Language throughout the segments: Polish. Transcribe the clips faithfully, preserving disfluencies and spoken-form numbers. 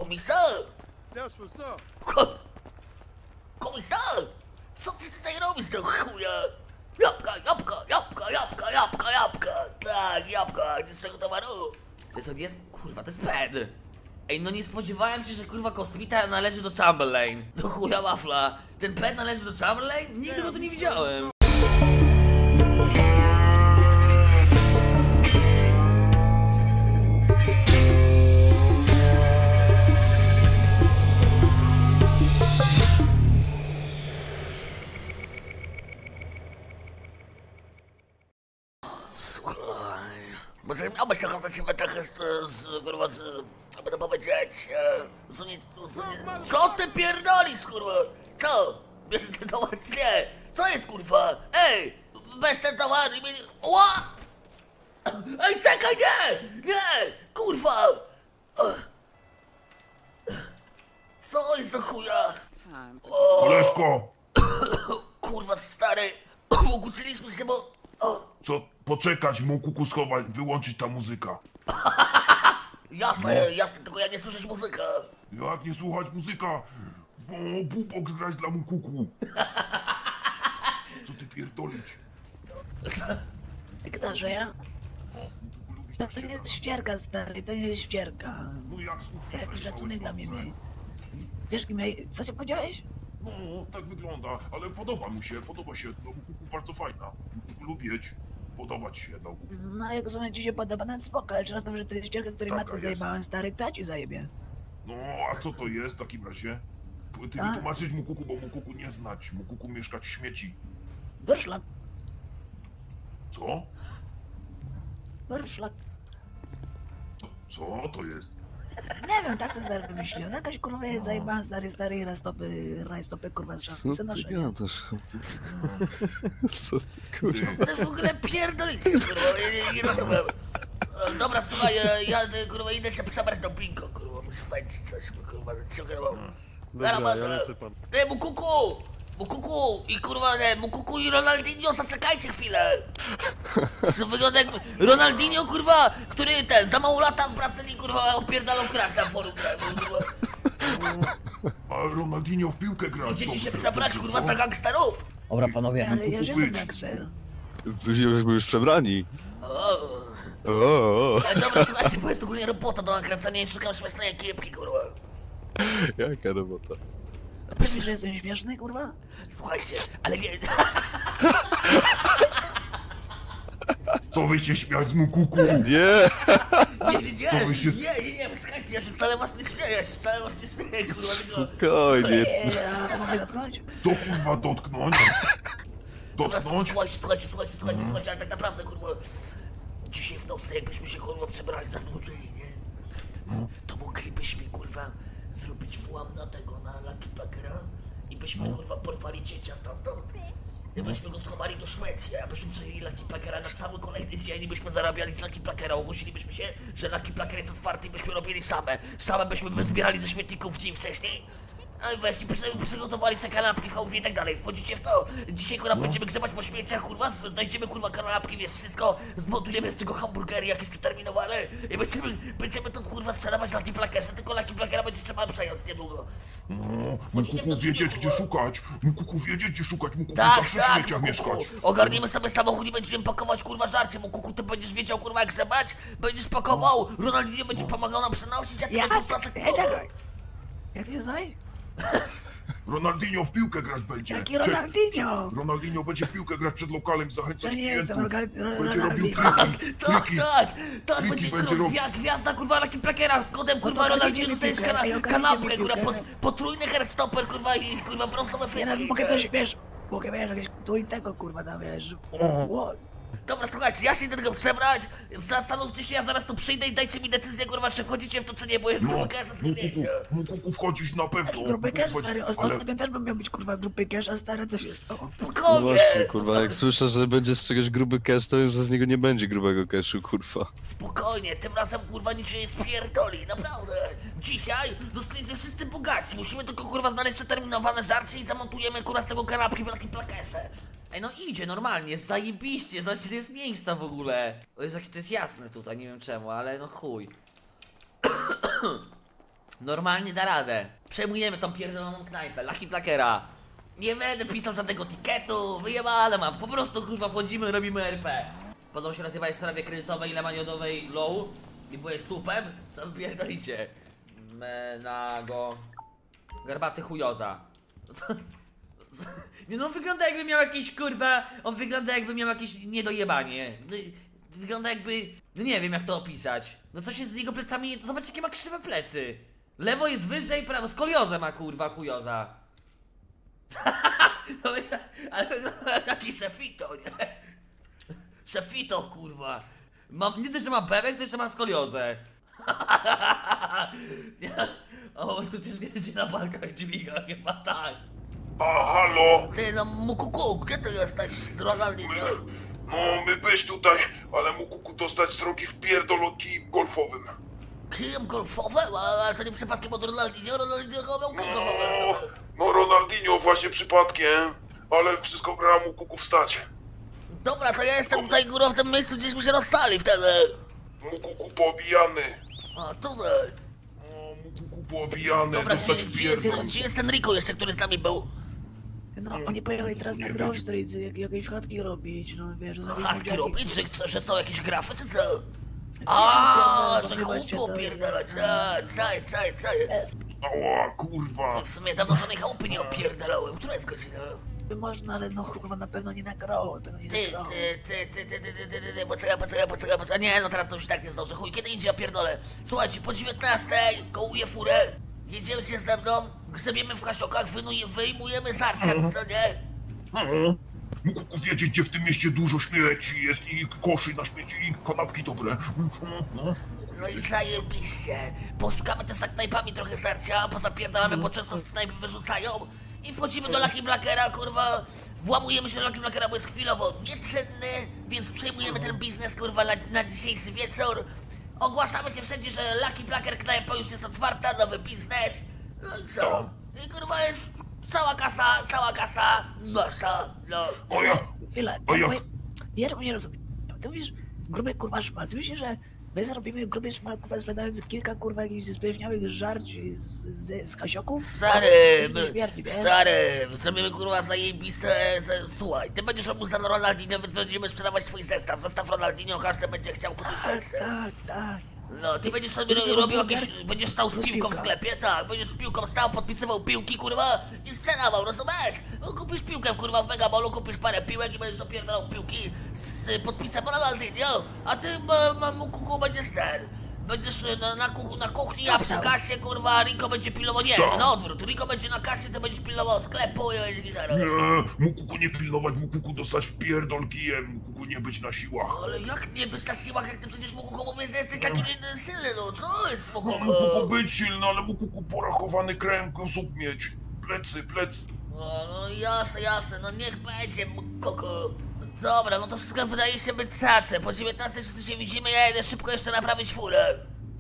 Komisar! That's what's up. Ko komisar! Co ty tutaj robisz, do chuja? Jabłka, jabłka, jabłka, jabłka, jabłka, jabłka! Tak, jabłka, nie z tego towaru! Ty to nie jest... kurwa, to jest ped! Ej, no nie spodziewałem się, że kurwa kosmita należy do Chamberlain. Do chuja wafla. Ten ped należy do Chamberlain? Nigdy go tu nie widziałem. Słuchaj, może miałbyś ochotę się trochę z, z, kurwa, z, aby to powiedzieć, e, z, uni, z, z, co ty pierdolisz, kurwa? Co? Bierzesz ten towar, nie? Co jest, kurwa? Ej, weź ten towar i mnie... Ła! Ej, czekaj, nie! Nie! Kurwa! Co jest do chuja? O, Koleżko! kurwa, stary, ukłóciliśmy się, bo... O. Co? Poczekać, mógł schować, wyłączyć ta muzyka. Jasne, No. jasne, tylko ja nie słyszę muzyka. Jak nie słuchać muzyka? Bo bubok grać dla mukuku. Co ty pierdolić? Jak to, że ja? O, mukuku lubisz To tak nie się jest ścierka, stary, to nie jest ścierka. No jak słuchaj, Jaki szacunek dla mnie dobrze. miej. Wiesz, kim ja... co się powiedziałeś? No, tak wygląda, ale podoba mu się, podoba się. No, mukuku bardzo fajna. Mukuku lubić, podobać się, no. No, jak sobie ci się podoba, no spoko, ale trzeba to, że to jest ścierka, której Taka matce jest. zajebałem, stary, kto ci zajebie? No, a co to jest w takim razie? Ty A? wytłumaczyć mukuku, bo mukuku nie znać. Mukuku mieszkać w śmieci. Dorszlak, Co? dorszlak. Co to jest? Nie wiem, tak sobie stary wymyśliłem. Jakaś kurwa jest zajebana, stary, stary, rajstopy, rajstopy, kurwa, z Co szafy, ty noszenia. gadasz? Co ty kurwa? Ty w ogóle pierdolicie, kurwa, ja nie, nie rozumiem. E, Dobra, słuchaj, e, ja e, kurwa idę się przebrać do bingo, kurwa, muszę spędzić coś, kurwa, ciągle mam. Dobra, ja lecę pan. Ty, Mukuku! Mukuku! I kurwa, nie, Mukuku i Ronaldinho, zaczekajcie chwilę! Co wygląda jak... Ronaldinho, kurwa, który ten, za mało lata w Brazylii, kurwa, opierdalał krak na forum, kurwa. A Ronaldinho w piłkę grać. Idziecie się dobrze, przebrać, dobrze, kurwa, co? za gangsterów! Dobra, panowie. Ale ja już Kuku jestem być. gangster. Byliśmy już przebrani. O. O, Ale dobra, słuchajcie, bo jest ogólnie robota do nakręcania i szukam śmiesznej ekipki, kurwa. jaka robota. Myślisz, że jestem śmieszny, kurwa? Słuchajcie, ale nie... Co wy się śmiać z mukuku? Nie! Nie, nie, nie, Co wy się- nie, nie, nie, czekajcie, ja się wcale was nie śmieję, ja się wcale was nie śmieję, kurwa, tylko... Spokojnie. Eee, a mogę dotknąć? Co kurwa dotknąć? Dobra, Dotknąć? słuchajcie, słuchajcie, słuchajcie, słuchajcie, słuchajcie, ale tak naprawdę, kurwa... Dzisiaj w nocy, jakbyśmy się, kurwa, przebrali za złodziei, nie? To moglibyśmy, kurwa, zrobić włam na tego, na Lucky Packera i byśmy, kurwa, porwali cięcia stamtąd. I byśmy go schowali do Szwecji, a byśmy przejęli Lucky Packera na cały kolejny dzień i byśmy zarabiali z Lucky Packera. Ogłosilibyśmy się, że Lucky Packer jest otwarty i byśmy robili same. Same byśmy wyzbierali ze śmietników dzień wcześniej. A i właśnie przy, przygotowali te kanapki w chałupie i tak dalej. Wchodzicie w to? Dzisiaj, kurwa, będziemy grzebać po śmieciach, kurwa, znajdziemy, kurwa, kanapki, wiesz, wszystko. Zmontujemy z tego hamburgery jakieś przeterminowane i będziemy, będziemy to, kurwa, sprzedawać Lucky Plackerze, tylko Lucky Plackera będzie trzeba przejąć niedługo. No, Wchodzicie w mukuku to, wiedzieć czy nie, gdzie kurwa? szukać. Mukuku wiedzieć gdzie szukać. Mukuku Tak, zawsze w tak, śmieciach Mukuku. mieszkać. Ogarniemy sobie samochód i będziemy pakować, kurwa, żarcie, Mukuku, ty będziesz wiedział, kurwa, jak grzebać, będziesz pakował, Ronaldinho będzie pomagał nam przenosić, jak Ja, to będzie plastik. ja czekaj. Jak ty mnie zwałeś? Ronaldinho w piłkę grać będzie. Jaki Przed- Ronaldinho? Ronaldinho będzie w piłkę grać przed lokalem, zachęcać To nie jestem klientów. Ronald- Będzie robił Ronaldinho. triki, Tak, triki. tak, tak, Triki będzie, będzie kurwa, robił. gwia- gwiazda, kurwa, Lucky Plackera z kodem, kurwa, to Ronaldinho ogarnijcie dostajesz piłkę, kana ej, ogarnijcie kanapkę, kurwa, piłkę. pot, potrójny hairstopper, kurwa, i kurwa, brązowe Ja frytki. nawet mogę coś, wiesz, mogę, wiesz, jakieś tu i tego, kurwa, tam, wiesz. Ło- Dobra, słuchajcie, ja się idę tego przebrać, zastanówcie się, ja zaraz tu przyjdę i dajcie mi decyzję, kurwa, czy wchodzicie w to, czy nie, bo jest No, kurwa, każda Mukuku, zdjęcie. Mukuku wchodzić na pewno. Grupy Mukuku cash, wchodzi- stary, ale ostatnio też bym miał być, kurwa, grupy cash, a stary, co się stało? No Spokojnie, właśnie, kurwa, jak słyszę, że będzie z czegoś gruby cash, to wiem, że z niego nie będzie grubego cashu, kurwa. spokojnie, tym razem, kurwa, nic się nie spierdoli, naprawdę. Dzisiaj zostaniecie wszyscy bogaci, musimy tylko, kurwa, znaleźć przeterminowane żarcie i zamontujemy, kurwa, z tego kanapki w Lucky Plackerze. Ej, no idzie normalnie, zajebiście, zobaczcie, ile jest miejsca w ogóle. O Jezu, jakie to jest jasne tutaj, nie wiem czemu, ale no chuj. Normalnie da radę. Przejmujemy tą pierdoloną knajpę, Lucky Plakera. Nie będę pisał żadnego tiketu, wyjebane mam. Po prostu kurwa wchodzimy, robimy R P. Podobno się rozjebałeś w sprawie kredytowej, lemaniodowej low i byłeś słupem? Co wy pierdolicie? Menago... Garbaty chujoza. Nie no, on wygląda jakby miał jakieś kurwa... On wygląda jakby miał jakieś niedojebanie. No, wygląda jakby... No nie wiem jak to opisać. No co się z jego plecami... Zobacz jakie ma krzywe plecy. Lewo jest wyżej, prawo... Skoliozę ma kurwa chujoza. No, ale wygląda jak taki szefito, nie? Szefito kurwa. Mam, nie tylko, że ma bebek, to jeszcze ma skoliozę. O, tu też gdzie na barkach dźwiga, chyba tak. A, halo? Ty no Mukuku, gdzie ty jesteś z Ronaldinho? No, my być tutaj, ale mógł dostać z drogi wpierdol kijem golfowym. Kijem golfowym? Ale to nie przypadkiem od Ronaldinho? Ronaldinho chyba miał kij golfowy. No, no Ronaldinho właśnie przypadkiem, ale wszystko gra mógł wstać. Dobra, to ja jestem tutaj górą w tym miejscu, gdzieśmy się rozstali wtedy. Mógł poobijany. A tutaj. No, mógł poobijany, Dobra, dostać gdzie, gdzie, jest, wpierdol. gdzie jest ten Rico jeszcze, który z nami był? No, oni pojechali teraz na Grove Street, jak, jakieś chatki robić, no wiesz, zrobić Chatki budziaki. robić? Że, co, że są jakieś grafy, czy co? A, że chałupy opierdalać, a, caj, caj, caj. Ała, kurwa. W sumie dawno żadnej chałupy nie opierdalałem. Która jest godzina? By można, ale no chyba na pewno nie na Grove, tego nie Ty, na Grove. ty, ty, ty, ty, ty, ty, ty, ty, ty, poczekaj, poczekaj, poczekaj, poczekaj. Nie, no teraz to już i tak nie zdążę. Chuj, kiedy idzie, ja pierdolę. Słuchajcie, po dziewiętnastej kołuję furę. Jedziemy się ze mną, grzebiemy w kasiokach, wynuj- wyjmujemy żarcia, co nie? Mógł wiedzieć, gdzie w tym mieście dużo śmieci jest i koszy na śmieci i kanapki dobre. No i zajebiście. Poszukamy też za knajpami trochę żarcia, pozapierdalamy, bo często z knajpy wyrzucają. I wchodzimy do Lucky Blackera, kurwa. Włamujemy się do Lucky Blackera, bo jest chwilowo nieczynny, więc przejmujemy ten biznes, kurwa, na, na dzisiejszy wieczór. Ogłaszamy się wszędzie, że Lucky Blacker knajpa już jest otwarta, nowy biznes. No i co? I kurwa jest cała kasa, cała kasa nasza, no. O ja, Chwilę, A jak? ja, ja tego nie rozumiem. Ty mówisz, gruby kurwa szmal, ty myślisz, że my zrobimy gruby szmal, kurwa, sprzedając kilka kurwa jakichś zbieżniałych żarci z, z, z kasioków? Stary, To jest śmierci, wiesz? stary, zrobimy kurwa zajebiste, z- słuchaj, ty będziesz robił za Ronaldinho, więc będziemy sprzedawać swój zestaw, zestaw Ronaldinho, każdy będzie chciał kupić Tak, wersję. tak, tak. No, ty będziesz sobie ro- robił jakieś, będziesz stał z piłką w sklepie, tak, będziesz z piłką stał, podpisywał piłki, kurwa, i sprzedawał, rozumiesz? No, kupisz piłkę, kurwa, w Megabolu, kupisz parę piłek i będziesz opierdalał piłki z podpisem Ronaldinho, a ty, Mukuku, będziesz ten, będziesz na, na, kuch- na kuchni, a przy kasie, kurwa, Rico będzie pilnował, nie, Tak. na odwrót, Rico będzie na kasie, ty będziesz pilnował sklepu i będzie gitara. nie, mógł go nie pilnować, mógł dostać w pierdol kijem, mógł nie być na siłach. Ale jak nie być na siłach, jak ty przecież Mukuku mówisz, że jesteś taki nie- silny, no, co jest No, Mukuku? mógł być silny, ale mógł porachowany kręgosłup mieć. Plecy, plecy. No, no jasne, jasne, no niech będzie, koko. Dobra, no to wszystko wydaje się być cace. Po dziewiętnastej wszyscy się widzimy, ja jedę szybko jeszcze naprawić furę.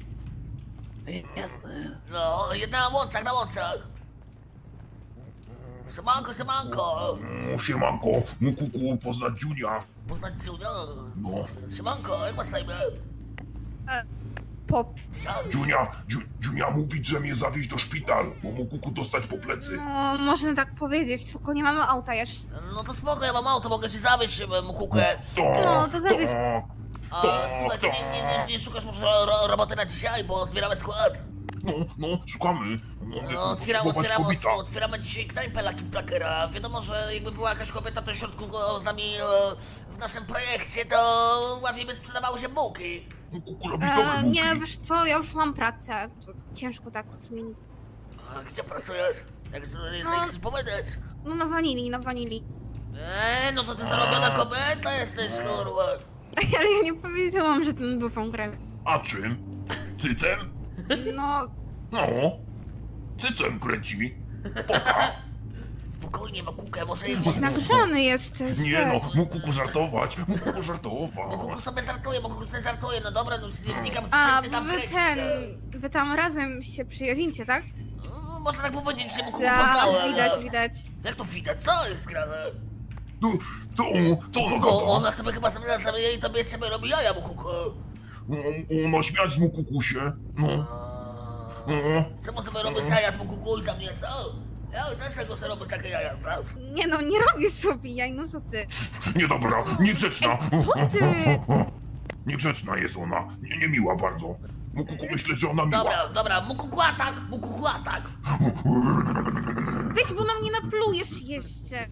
Jasne. No, jedna na łącach, na łącach. Siemanko, siemanko. No, siemanko, mógł poznać Junia. Poznać Junia. No, Siemanko, jak masz na imię? Po... Ja? Junia, Ju, Junia mówić, że mnie zawieźć do szpital, bo mógł dostać po plecy. No, można tak powiedzieć, tylko nie mamy auta jeszcze. No to spoko, ja mam auto, mogę ci zawieźć Mukukę. To, No, to zawieź. A to, słuchaj, ty nie, nie, nie, nie szukasz może ro, ro, roboty na dzisiaj, bo zbieramy skład. No, no, szukamy. No, No, otwieram, potrzebować otwieram, kobieta. otwieramy dzisiaj knajpę Lucky Plakera. Wiadomo, że jakby była jakaś kobieta, to w środku go z nami e, w naszym projekcie, to łatwiej by sprzedawały się bułki. Mógł robić dobre E, bułki. nie, wiesz co, ja już mam pracę. To ciężko tak zmienić. A gdzie pracujesz? Jak sobie No. chcesz powiedzieć? No na wanili, na wanili. Eee, no to ty zarobiona kobieta jesteś, kurwa. Ale ja nie powiedziałam, że ten dufą grę. A czym? Cycem? No, No. Cycem kręci. Poka. Spokojnie, Makukę, może jej jakiś nagrzany jesteś. Nie no, weź. mógł żartować, mógł żartować. Makuku sobie żartuje, Makuku sobie żartuje, no dobra, no nie wnikam, A, czym ty tam wy kręcisz. ten, no. wy tam razem się przyjaźnicie, tak? No, można tak powiedzieć, że Makuku Tak, poznałem. widać, no. widać. Jak to widać? Co jest grane? No, co, co ona Kuku, gada? ona sobie chyba sobie, sobie jej tobie sobie robi jaja, Makuku. No, ona śmiać z mógł się. No. Czemu sobie robisz jaja z Mukuku i za mnie co? Ja, dlaczego sobie robisz takie jaja zaraz? Nie no, nie robisz sobie jaj, no co ty? Niedobra, niegrzeczna. Co ty? Niegrzeczna jest ona, nie, niemiła bardzo. Mukuku, myślę, że ona miła. Dobra, dobra, Mukuku atak, Mukuku atak. Weź, bo na mnie naplujesz jeszcze.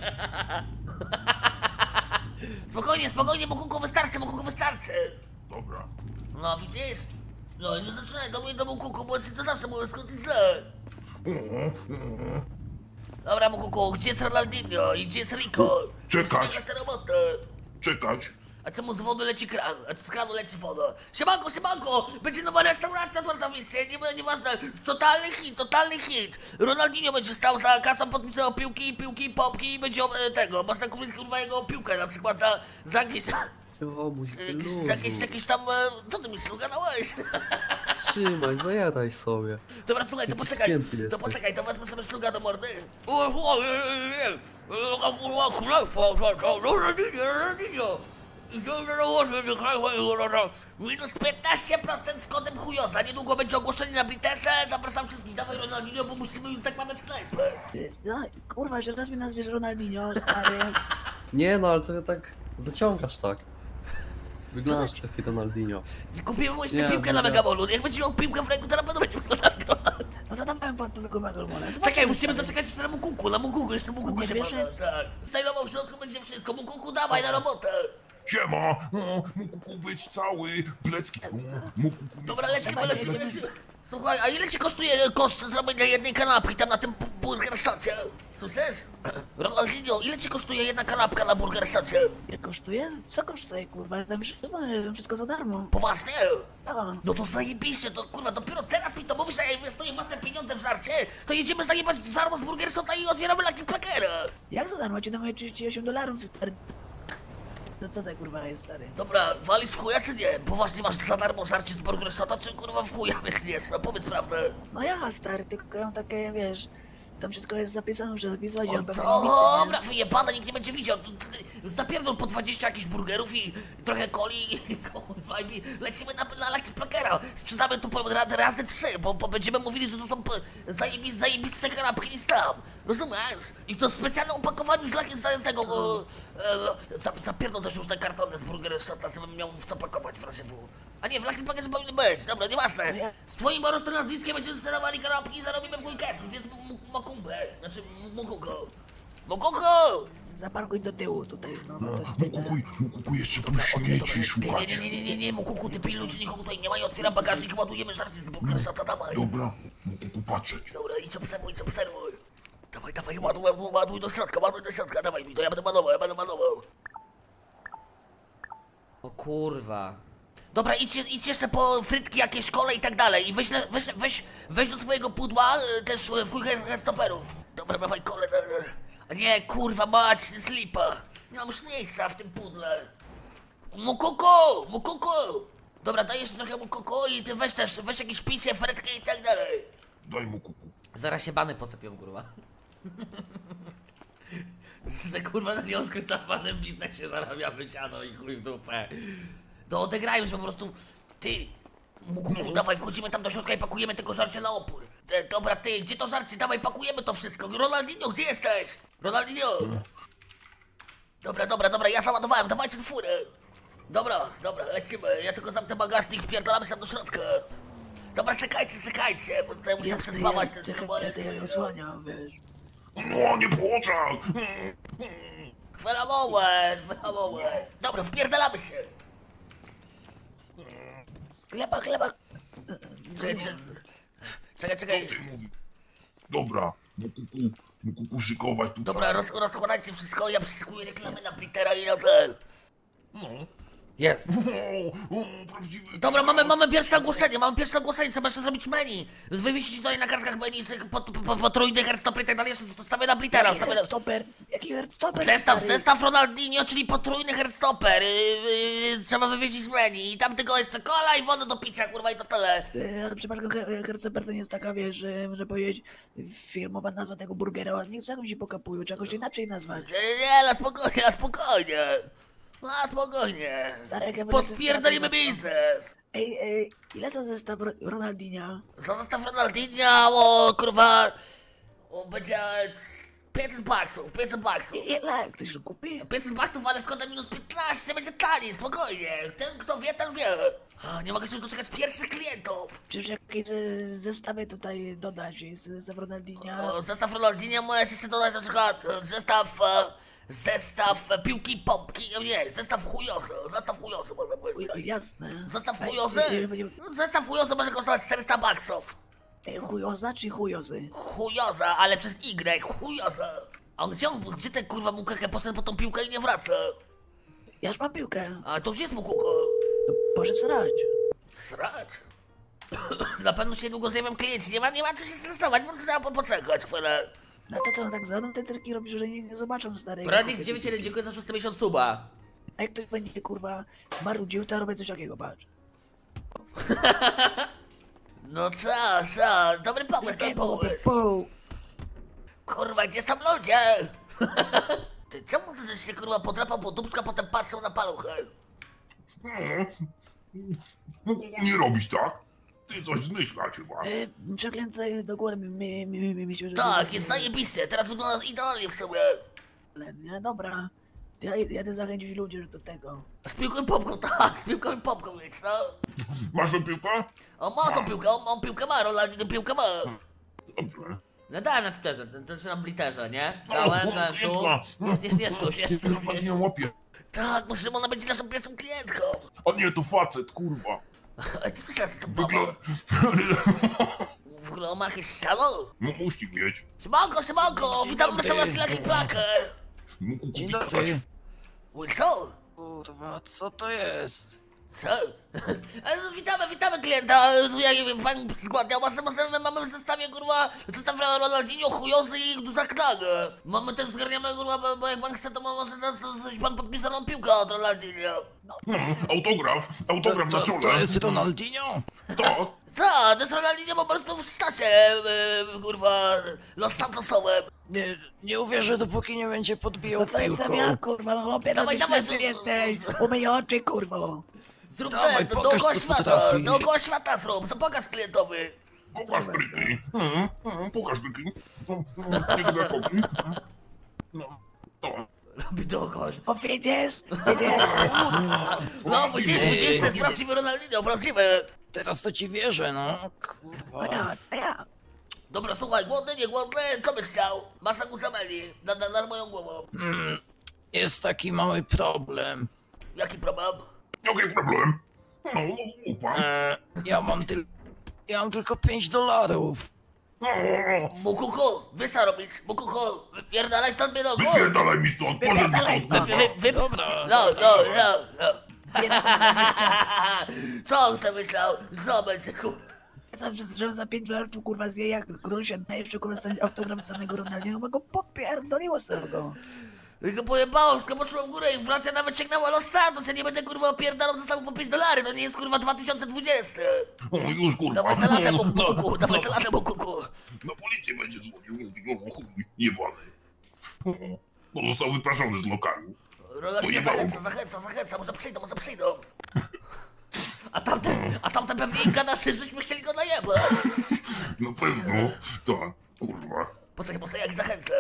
Spokojnie, spokojnie, Mukuku wystarczy, Mukuku wystarczy. Dobra. No widzisz? No nie zaczynaj do mnie do Mukuku, bo ci to zawsze może skończyć źle. Dobra Mukuku, gdzie jest Ronaldinho i gdzie jest Rico? Czekać. Musimy tę robotę. Czekać. A czemu z wody leci kran? A z kranu leci woda? Siemanko, siemanko! Będzie nowa restauracja otwarta w mieście, nie, nieważne. Totalny hit, totalny hit. Ronaldinho będzie stał za kasą, podpisywał piłki, piłki, popki i będzie e, tego. Można kupić kurwa jego piłkę na przykład za, za jakieś... O, mój Jakieś, jakieś, jakieś tam... e, Co ty mi sluganałeś? Trzymaj, zajadaj sobie. Dobra, słuchaj, to Jaki poczekaj, spięty to jesteś. poczekaj, to wezmę sobie sluga do mordy. Minus piętnaście procent z kodem chujosa, niedługo będzie ogłoszenie na Bliterze, zapraszam wszystkich, dawaj Ronaldinho, bo musimy już zakładać sklepy. No, kurwa, że raz mnie nazwiesz Ronaldinho, stary. Nie no, ale to tak zaciągasz tak. Wyglądasz taki Ronaldinho. Kupimy mu jeszcze Nie, piłkę no na nie. Megabolu, jak będzie miał piłkę w ręku, to na pewno będzie wyglądał. No to dawałem pan tego Megolmona. Czekaj, musimy zaczekać jeszcze na Mukuku, na Mukuku, jeszcze Mukuku Nie się wiesz, bada, jest? tak. Stajlował w środku będzie wszystko, Mukuku dawaj na robotę. Siema. O, Mukuku być cały. Plecki. O, Mukuku. Dobra, lecimy, Dawaj, lecimy, lecimy. lecimy. Słuchaj, a ile ci kosztuje koszt zrobienia jednej kanapki tam na tym bu- burger shocie? Słyszysz? Ronaldinho, ile ci kosztuje jedna kanapka na burger shocie? Ile kosztuje? Co kosztuje, kurwa? Ja tam przyznam, wszystko za darmo. Poważnie? Ja. No to zajebiście, to kurwa, dopiero teraz mi to mówisz, a ja inwestuję własne pieniądze w żarcie, to jedziemy zajebać żarło z burger shota i otwieramy Lucky Plakera. Jak za darmo? Ci daję trzydzieści osiem dolarów, stary. To co to kurwa jest, stary? Dobra, walisz w chuja czy nie? Poważnie masz za darmo żarcie z burger shota, czy kurwa w chuja jest? No powiedz prawdę. No ja, stary, tylko ja mam takie, wiesz... Tam wszystko jest zapisane, że zapisać, O, ja pewnie nie widzę, dobra, wyjebane, nikt nie będzie widział. Zapierdol po dwadzieścia jakichś burgerów i trochę coli i kurwa, i lecimy na, na Lucky Plakera. Sprzedamy tu po, razy, razy trzy, bo, bo będziemy mówili, że to są zajebiste, zajebiste kanapki niż tam. Rozumiesz? I to w specjalnym opakowaniu z Lucky z tego... E, e, za, zapierdol też różne kartony z burger shota, żebym miał w co pakować w razie W. A nie, w Lucky Plakerze powinny być. Dobra, nieważne. Z twoim po prostu nazwiskiem będziemy sprzedawali kanapki i zarobimy w chuj cashu. Gdzie jest Mokumbę? Znaczy Mokuko. Mokuko! Zaparkuj do tyłu tutaj, no. no to, Mukuku, Mukuku jeszcze tu śmieci Nie, szukać. nie, nie, nie, nie, nie, Mokuku, ty pilnuj, czy nikogo tutaj nie ma i otwieram bagażnik, ładujemy żarcie z burger shota, dawaj. Dobra, Mukuku patrzeć. Dobra, idź obserwuj, idź obserwuj. Dawaj, dawaj, ładuj, ładuj, ładuj do środka, ładuj do środka, dawaj mi to, ja będę malował, ja będę malował. O kurwa. Dobra, idź, idź jeszcze po frytki, jakieś kole i tak dalej i weź, na- weź, weź, weź do swojego pudła y, też y, w chuj headstoperów. Dobra, dawaj kole, da- da. A nie, kurwa mać, slipa. Nie mam już miejsca w tym pudle. Mukoko, mukoko. Dobra, daj jeszcze trochę mukoko i ty weź też, weź jakieś picie, frytki i tak dalej. Daj Mukuku. Zaraz się bany posypią, kurwa. Że kurwa na nieoskrytowanym biznesie zarabiamy siano i chuj w dupę. To odegrają się po prostu. Ty, Mukuku, dawaj, wchodzimy tam do środka i pakujemy tego żarcia na opór. E, dobra, ty, gdzie to żarcie? Dawaj, pakujemy to wszystko. Ronaldinho, gdzie jesteś? Ronaldinho! Dobra, dobra, dobra, ja załadowałem, dawajcie tu furę. Dobra, dobra, lecimy. Ja tylko zamknę bagażnik, wpierdolamy się tam do środka. Dobra, czekajcie, czekajcie, bo tutaj muszę Jasne, przespawać ja- ten czekaj, numer. ja to ja osłaniam, wiesz. No, nie po oczach. Chwila moment, chwila moment. Dobra, wpierdalamy się. Chleba, chleba. Czekaj, czekaj, czekaj, czekaj. Ty mówi. Dobra, Mukuku, Mukuku szykować tutaj. Dobra, roz, rozkładajcie wszystko, ja przyskuję reklamy na Blittera i na ten. No. Jest. O, o, prawdziwy. Dobra, mamy, mamy pierwsze ogłoszenie, mamy pierwsze ogłoszenie, trzeba jeszcze zrobić menu. Wywiesić tutaj na kartkach menu, po, po, po, potrójny herstopper i tak dalej, jeszcze to stawię na Blittera, Jaki stawię na... Heartstopper? Jaki Heartstopper? Zestaw, stary? zestaw Ronaldinho, czyli potrójny herstopper, yy, yy, trzeba wywiesić menu i tam tylko jeszcze kola i wodę do picia, kurwa i to tyle. E, Ale przepraszam, Her- Heartstopper to nie jest taka, wiesz, że może powiedzieć firmowa nazwa tego burgera. Niech z się pokapują, trzeba jakoś inaczej nazwać. Nie, nie, na spokojnie, na spokojnie. Na spokojnie. Stary, jak ja będę- Podpierdolimy biznes. Ej, ej, ile to zestaw Ro- Ronaldinha? Za zestaw Ronaldinha, o kurwa, o, będzie pięćset baksów, pięćset baksów. Ile? Ktoś to kupi? pięćset baksów, ale skąd minus piętnaście, będzie taniej, spokojnie. Ten kto wie, ten wie. A, nie mogę się już doczekać pierwszych klientów. Przecież jakieś e, zestawy tutaj dodać, jest zestaw Ronaldinha. O, zestaw Ronaldinha możesz jeszcze dodać na przykład e, zestaw, e, zestaw e, piłki pompki, nie, zestaw chujozy, zestaw chujozy można Uj, powiedzieć. o, jasne. Zestaw Ej, chujozy? ej, ej, No, zestaw chujozy może kosztować czterysta baksów. Ej, chujoza czy chujozy? Chujoza, ale przez Y, chujoza. A on gdzie on, gdzie ten kurwa Mukeke poszedł po tą piłkę i nie wraca? Ja już mam piłkę. A to gdzie jest Mukuko? No, poszedł srać. Srać? Na pewno się niedługo zjawią klienci, nie ma, nie ma co się stresować, po trzeba po- poczekać chwilę. No to co, tak za mną te triki robisz, że nikt nie zobaczą starej. Radnik dziewięć jeden, dziękuję za szósty miesiąc suba. A jak ktoś będzie kurwa marudził, to ja robię coś takiego, patrz. No co, co, dobry pomysł, dobry pomysł. Pół. Kurwa, gdzie są ludzie? Ty czemu ty żeś się kurwa podrapał po dupska, potem patrzą na paluchę? No, mógł nie robić tak? Ty coś zmyślasz chyba. E, przeklęte do góry mi, mi, mi, mi, mi się... że- Tak, jest zajebiście, teraz wygląda idealnie w sumie. Ale nie, dobra. Ja jadę zachęcić ludzi do tego. Z piłką i popką, tak, z piłką i popką, więc no. Masz tę piłkę? On ma tą piłkę, on, on piłkę ma, Ronaldinho piłkę ma. Dobrze. No dałem na Twitterze, to czy na Blitterze, nie? O, Dałem, o, dałem tu. klientka. Jest, jest, jest już, jest Ty już. chyba nie łapie. Tak, może ona będzie naszą pierwszą klientką. A nie, to facet, kurwa. A ty myślałeś, że to baba? Wygląda... W ogóle on ma jakieś ściano? No musi mieć. Szymonko, Szymonko, witam w restauracji Lucky Plaker. Mógł Dzień kupić dobry. Wilson? Kurwa, co to jest? Co? Ale no, witamy, witamy klienta. Jak pan zgładniał, mamy, mamy w zestawie, kurwa, zestaw Ronaldinho, chujozy i Duzaknagę. Mamy też zgarniamy, kurwa, bo- bo jak pan chce, to może coś pan podpisaną piłkę od Ronaldinho. No, autograf, autograf to, na to, czole. to jest Ronaldinho? To? Co? To jest Ronaldinho po prostu w stasie, e, kurwa, Los Santosowym. Nie, nie uwierzę, dopóki nie będzie podbijał No to jestem ja, piłką. kurwa, no chłopie, no Dawaj, ty dawaj, ślepy z- jesteś. z- Umyj oczy, kurwo. Zrób Dawaj, ten, pokaż, dookoła co świata, potrafisz. dookoła świata zrób, to pokaż klientowi. Pokaż triki. Mhm, mhm, Pokaż triki. Nie tyle kopi. No, to. Robi dookoła. O, wiedziesz? Wiedziesz? No, widzisz, Ej. widzisz, to jest prawdziwy Ronaldinho, prawdziwy. Teraz to ci wierzę, no. To Kurwa. ja, to ja. Dobra, słuchaj, głodny, nie głodny, co byś chciał? Masz na guzameli, nad, nad, nad moją głową. Mm, jest taki mały problem. Jaki problem? Jaki problem? No, no, mów pan. E, ja mam tyl... Ja mam tylko pięć dolarów. No, Mukuku, wiesz co robić? Mukuku, wypierdalaj stąd mnie nogą. wypierdalaj mi stąd, pożegnaj Wypierdalaj stąd. Wy, wy, wy... Dobra, No, dobra, no, dobra. no, no. Co on sobie myślał? Co będzie, kur... Ja sam, że, że za pięć dolarów tu kurwa zje jak grusia, a jeszcze kurwa sobie autograf samego Ronaldinho, bo go popierdoliło sobie go. I go pojebało, wszystko poszło w górę, inflacja nawet sięgnęła Los Santos, ja nie będę kurwa opierdalał zestawu po pięć dolary, to nie jest kurwa dwa tysiące dwudziesty. O, już kurwa. Dawaj salatę, Mukuku, No, dawaj no, salatę, Mukuku. Na policję będzie dzwonił, mówi, o chuj, jebany. O, Bo został wypraszony z lokalu. Ronaldinho Pojebało zachęca, go. zachęca, zachęca, może przyjdą, może przyjdą. A tamten, a tamten pewnie im gada, że żeśmy chcieli go najebać. Na pewno, tak, kurwa. Poczekaj, poczekaj, jak zachęcę.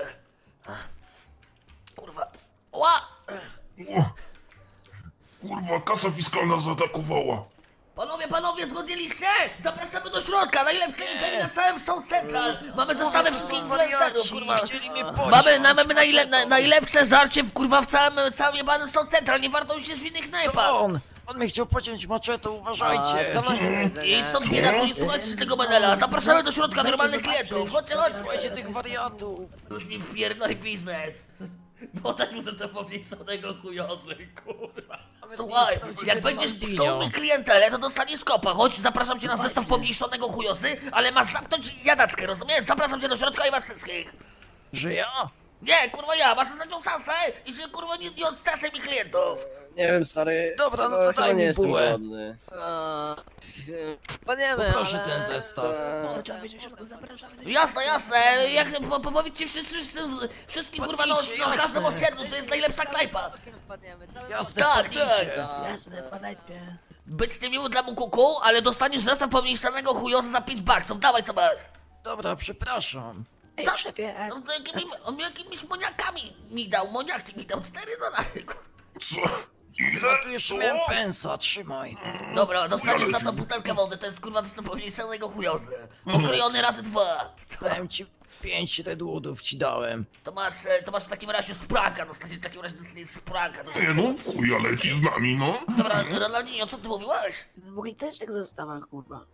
Kurwa. Ła! O, kurwa, kasa fiskalna zaatakowała. Panowie, panowie, zgodniliście? Zapraszamy do środka, najlepsze jedzenie na całym South Central. Mamy zestawy wszystkich influencerów, kurwa. Chcieli mnie pociąć. Mamy, mamy najle, na, maczetą. najlepsze żarcie w kurwa w całym, całym jebanym South Central, nie warto się w innych To knajpach. on! On mnie chciał pociąć maczetą, uważajcie! I stąd biedaku, nie słuchajcie z tego menela. Zapraszamy do środka normalnych klientów. Chodźcie, Słuchajcie chodźcie. tych wariatów! Już mi wpierdolaj biznes. Bo dać mu ze pomniejszonego chujozy, kurwa. Słuchaj, jak będziesz psuł mi klientelę, to dostaniesz kopa. Chodź, zapraszam cię na zestaw pomniejszonego chujozy, ale masz zamknąć jadaczkę, rozumiesz? Zapraszam cię do środka i was wszystkich. Że ja? Nie, kurwa ja, masz ostatnią szansę i się kurwa nie, nie odstraszaj mi klientów. Nie wiem, stary. Dobra, no chyba- to chyba daj nie mi jestem bułę. głodny. Paniemy, Poproszę ten zestaw. To trzeba być w środku, zapraszamy do Jasne, jasne, jak po, po, powiedzcie wszyscy, wszyscy, wszystkim kurwa no, Podbijcie, no jasne. każdemu osiedlu, że jest najlepsza knajpa. Jasne, Tak, podbijcie. tak. Jasne, podajcie. Być niemiły dla Mukuku, ale dostaniesz zestaw pomniejszonego chujoza za pięć baksów, dawaj co masz. Dobra, przepraszam. Ej, Co? szefie, e, On, to jakimi, on mi jakimiś moniakami mi dał, moniaki mi dał, cztery dolary. kurwa. Co? No Ile? tu jeszcze Co? miałem pensa, trzymaj. Dobra, dostaniesz za to butelkę wody, to jest kurwa zestaw pomniejszonego chujozy. Pokrojony razy dwa. Dałem ci pięć redwoodów ci dałem. To masz, e, to masz w takim razie spraka, dostaniesz w takim razie dostaniesz spraka. To Nie no, chuja leci z nami, no. Dobra, Ronaldinho, co ty mówiłeś? mogli też w tych zestawach, kurwa.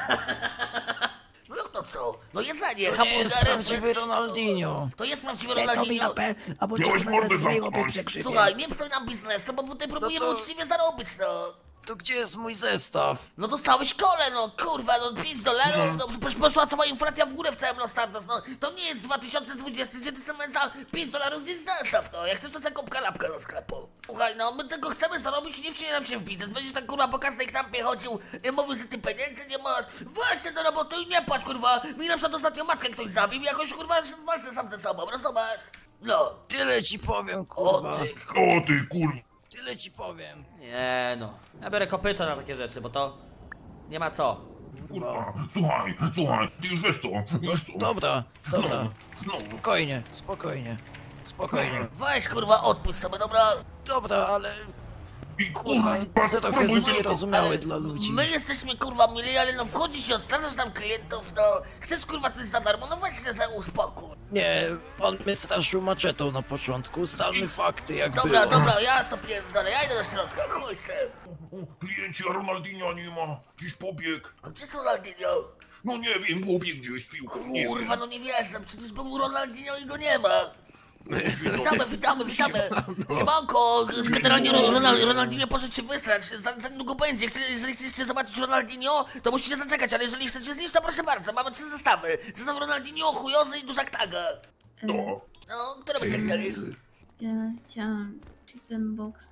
No jak to co? No jedzenie, To nie jest hamburgery, prawdziwy Ronaldinho. to jest prawdziwy Ej, to mi Ronaldinho. na P, albo Miałeś cię mordę swojego zamknąć. pieprzę krzywia. Słuchaj, nie psuj nam biznesu, bo tutaj próbujemy No to- uczciwie zarobić, no. To gdzie jest mój zestaw? No dostałeś kole, no kurwa, no pięć dolarów, no przecież poszła cała inflacja w górę w całym Los Santos, no. To nie jest dwa tysiące dwudziesty, gdzie ty sobie za pięć dolarów zjeść zestaw, no. Jak chcesz, to sobie kup kanapkę do sklepu. Słuchaj, no, my tego chcemy zarobić i nie wcinie nam się w biznes. Będziesz tak kurwa po każdej knampie chodził i mówił, że ty pieniędzy nie masz. Właśnie do roboty i nie płacz, kurwa. Mi na przykład ostatnio matkę ktoś zabił i jakoś kurwa walczę sam ze sobą, rozumiesz? No. Tyle ci powiem, O kurwa. ty, O ty kur... Tyle ci powiem. Nie no, ja biorę kopyto na takie rzeczy, bo to nie ma co. Kurwa, słuchaj, słuchaj, ty już wiesz co, wiesz co. Dobra, dobra. No, Spokojnie, spokojnie. Spokojnie. weź kurwa odpuść sobie, dobra? Dobra, ale i kurwa, kurwa, to trochę spróbuj jest tylko. nierozumiałe dla ludzi. My jesteśmy kurwa mili, ale no wchodzisz i odstracasz nam klientów, no. Chcesz kurwa coś za darmo, no weź się za uspokój. Nie, on mnie straszył maczetą na początku. Ustalmy fakty, jak Dobra, było. dobra, ja to pierdolę, ja idę do środka, chuj z tym. O, klienci, a Ronaldinho nie ma. Jakiś pobieg. A gdzie jest Ronaldinho? No nie wiem, pobieg gdzieś z piłką, nie Kurwa, wiem. no nie wierzę, przecież był Ronaldinho i go nie ma. Witamy, witamy, witamy. Siemanko, generalnie Ro- Ronald, Ronaldinho poszedł się wysrać, za, za niedługo będzie. Chce- Jeżeli chcecie zobaczyć Ronaldinho, to musicie zaczekać, ale jeżeli chcecie zjeść, to proszę bardzo, mamy trzy zestawy. Zestaw Ronaldinho, chujozy i duża knaga. No. No, które byście chcieli? Ja chciałam chicken boxa.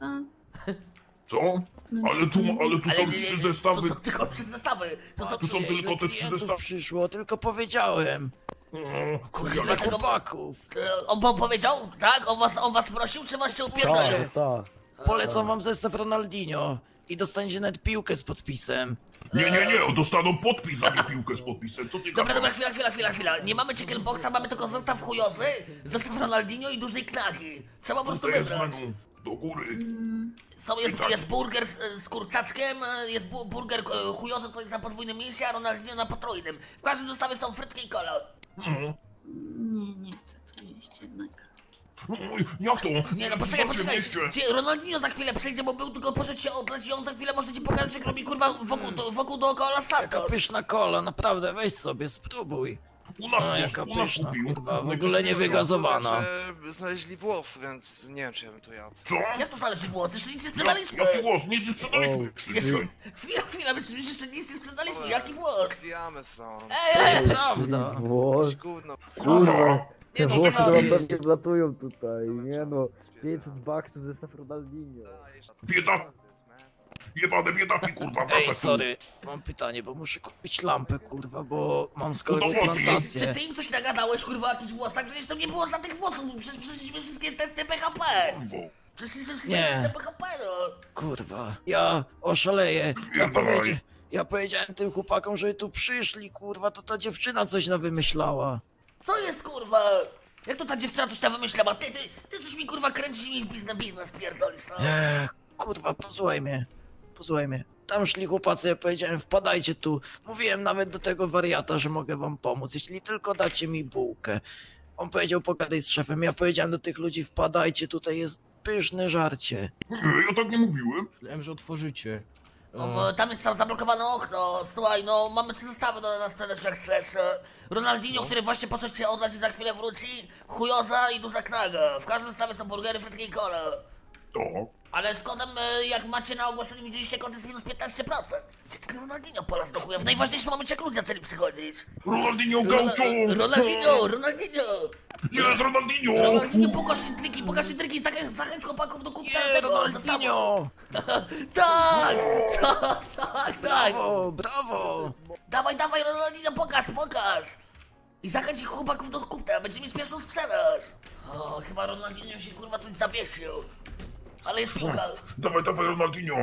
Co? Ale tu, ale tu Ale są nie, nie, trzy nie, zestawy. to są tylko trzy zestawy. To są Tu są tylko te trzy Klientów zestawy. przyszło, tylko powiedziałem. O, Kurwa, chuja, dlatego... Chłopaków. E, On wam powiedział, tak? On was, on was prosił, czy was się upierdolił? Polecam wam zestaw Ronaldinho. I dostaniecie nawet piłkę z podpisem. Nie, nie, nie, dostaną podpis, a nie piłkę z podpisem. Co ty Dobra, dobra, gadasz? chwila, chwila, chwila, chwila. Nie mamy chicken boxa, mamy tylko zestaw chujozy, zestaw Ronaldinho i dużej knagi. Trzeba po prostu To jest wybrać. menu. Do góry. Są, jest, jest burger z, z kurczaczkiem, jest bu, burger e, chujozy, to jest na podwójnym mięsie, a Ronaldinho na potrójnym. W każdym zestawie są frytki i kola. Mhm. Nie, nie chcę tu jeść jednak. No, jak to? Nie no, poczekaj, W poczekaj. mieście. Gdzie Ronaldinho za chwilę przyjdzie, bo był tylko poszedł się odleć i on za chwilę może ci pokazać, jak robi kurwa wokół, do, wokół dookoła Los Jaka Santos. pyszna kola, naprawdę, weź sobie, spróbuj. U nas, A, kus- jaka u nas pyszna, kupił. kurwa, w No i ogóle nie to- wygazowana. Że znaleźli włos, więc nie wiem, czy ja bym to jadł. Co? Jak to zależy włos? Jeszcze nic nie Jak, sprzedaliśmy. jaki głos? Nic nie sprzedaliśmy. Jeszcze, chwila, chwila, my jeszcze nic nie sprzedaliśmy, jaki włos? Zwijamy stąd. Ej, ej! Prawda. Włos, Jakieś gówno. kurwa, Nie te no, włosy to sorry. nam pewnie wlatują tutaj, nie no, pięćset baksów zestaw Ronaldinho. Bieda. Jebane biedaki, kurwa, Ej, wracaj tu. sorry, mam pytanie, bo muszę kupić lampę, kurwa, bo mam z No to kolei po co? Czy plantację. ty im coś nagadałeś, kurwa, o jakichś włosach? Przecież tam nie było żadnych włosów, przecież przeszliśmy wszystkie testy P H P. Bo- Przeszliśmy wszystkie Nie. testy P H P, no. Kurwa, ja oszaleję. Ja, Pierdalaj. powiedzia ja powiedziałem tym chłopakom, że tu przyszli, kurwa, to ta dziewczyna coś nawymyślała. Co jest, kurwa? Jak to ta dziewczyna coś tam wymyślała? Ty, ty, ty coś mi, kurwa, kręcisz mi w biznes, biznes pierdolisz, no. Eee, kurwa, posłuchaj mnie. Posłuchaj mnie. Tam szli chłopacy, ja powiedziałem, wpadajcie tu. Mówiłem nawet do tego wariata, że mogę wam pomóc, jeśli tylko dacie mi bułkę. On powiedział, pogadaj z szefem. Ja powiedziałem do tych ludzi, wpadajcie, tutaj jest pyszne żarcie. Nie, ja tak nie mówiłem. Myślałem, że otworzycie. No, bo tam jest tam zablokowane okno, słuchaj, no mamy trzy zestawy do nas sprzedaż jak chcesz. E, Ronaldinho, który właśnie poszedł się oddać i za chwilę wróci, chujoza i duża knaga. W każdym zestawie są burgery, frytki i kola. To. Ale z kodem, e, jak macie na ogłoszeniu, widzieliście, kod jest minus piętnaście procent. Gdzie tylko Ronaldinho po raz do chuja? W najważniejszym momencie jak ludzie zaczęli przychodzić. Ronaldinho Gaucho! Ronaldinho, Ronaldinho! Jest Ronaldinho! Ronaldinho, pokaż im triki, pokaż im triki, zachęć, zachęć chłopaków do kupna Nie, tego Ronaldinho! Tak, tak, tak, tak. Brawo, brawo! Dawaj, dawaj, Ronaldinho, pokaż, pokaż. I zachęć ich chłopaków do kupna, będziemy śmieszną sprzedaż. O, chyba Ronaldinho się kurwa coś zawiesił. Ale jest piłka. Dawaj, dawaj Ronaldinho!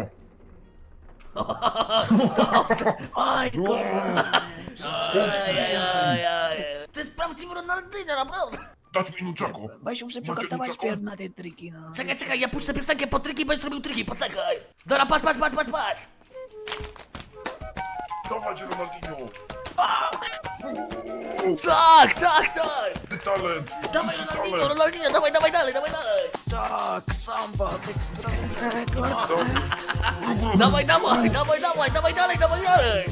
Oj, kurwa. Ej, ej, ej, ej. To jest prawdziwy Ronaldinho, naprawdę. Dać mi nuczako! Weź muszę Macie przygotować nuczako? pierw na te triki, no. Czekaj, czekaj, ja puszczę piosenkę po triki, będziesz robił triki, poczekaj. Dobra, patrz, patrz, patrz, patrz, patrz. Dawać Ronaldinho! Tak, tak, tak. Ty talent! Dawaj Ty Ronaldinho, talent. Ronaldinho, dawaj, dawaj dalej, dawaj dalej. Tak, samba, ty brazylijski klimat. Dawaj, dawaj, dawaj, dawaj, dawaj dalej, dawaj dalej.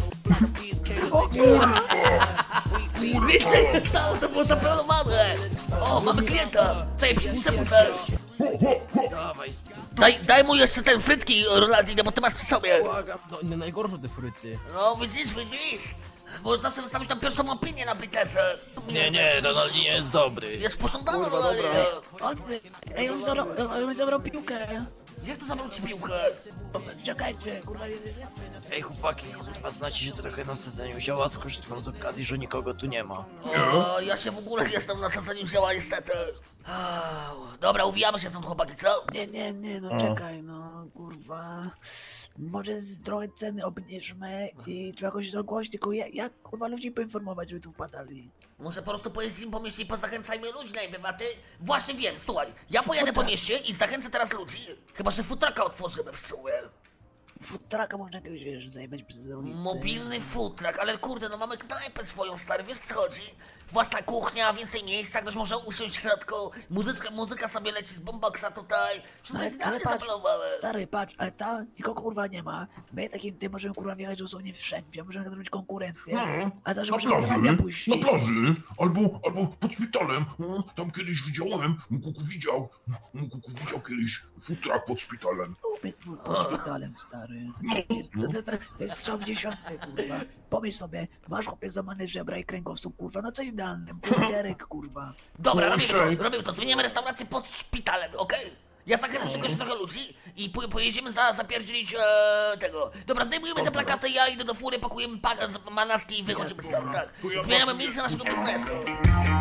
Nic się nie stało, to było zaplanowane. O, mamy klienta. Czekaj, przyciszę muszę. Dawaj, Daj, daj mu jeszcze ten frytki, Ronaldinho, bo ty masz przy sobie. błagam. No, nie najgorsze te fryty. No, widzisz, widzisz. Bo zawsze wystawić tam pierwszą opinię na Biterze. Nie, nie, Ronaldinho jest dobry. Jest pożądany Ronaldinho. O, ty- Ej, on zabrał, on zabrał piłkę. Jak to zabrał ci piłkę? Czekajcie, kurwa, nie- nie- nie- Ej, chłopaki, kurwa, znacie się trochę na sadzeniu zioła, skorzystam z okazji, że nikogo tu nie ma. O, ja się w ogóle jestem na sadzeniu zioła, niestety. Au, dobra, uwijamy się stąd, chłopaki, co? Nie, nie, nie, no czekaj, no kurwa. Może z- trochę ceny obniżmy i trzeba jakoś ogłosić, tylko jak, jak kurwa ludzi poinformować, żeby tu wpadali? Może po prostu pojeździmy po mieście i pozachęcajmy ludzi najpierw, a ty... Właśnie wiem, słuchaj, ja pojadę po mieście i zachęcę teraz ludzi. Chyba, że futraka otworzymy w sumie. Futraka można jakiegoś, wiesz, zajebać przez ulicę. Mobilny futrak, ale kurde, no mamy knajpę swoją, stary, wiesz co chodzi? Własna kuchnia, więcej miejsca, ktoś może usiąść w środku, muzyczka, muzyka sobie leci z boomboxa tutaj. Wszystko jest idealnie zaplanowane. Stary, patrz, ale tam nikogo kurwa nie ma. My takim tym możemy kurwa wjechać dosłownie wszędzie, możemy zrobić konkurencję. No, A za że na możemy plaży, nie na puścić. plaży, albo, albo pod szpitalem. No, tam kiedyś widziałem, Kuku widział, Kuku widział kiedyś futrak pod szpitalem. Lubię twój pod szpitalem, stary. To, to, to jest strzał w dziesiątkę, kurwa. Pomyśl sobie, masz chłopie złamane żebra i kręgosłup, kurwa, no coś idealne, kurderek, kurwa. Dobra, No, robimy szej. to, robimy to, zmieniamy restaurację pod szpitalem, okej? Ja zachęcę tylko jeszcze trochę ludzi i po, pojedziemy za, zapierdzielić e, tego. Dobra, zdejmujemy te plakaty, ja idę do fury, pakujemy pa- manatki i wychodzimy stąd, tak. To ja Zmieniamy pakuję miejsce naszego puszkę. biznesu.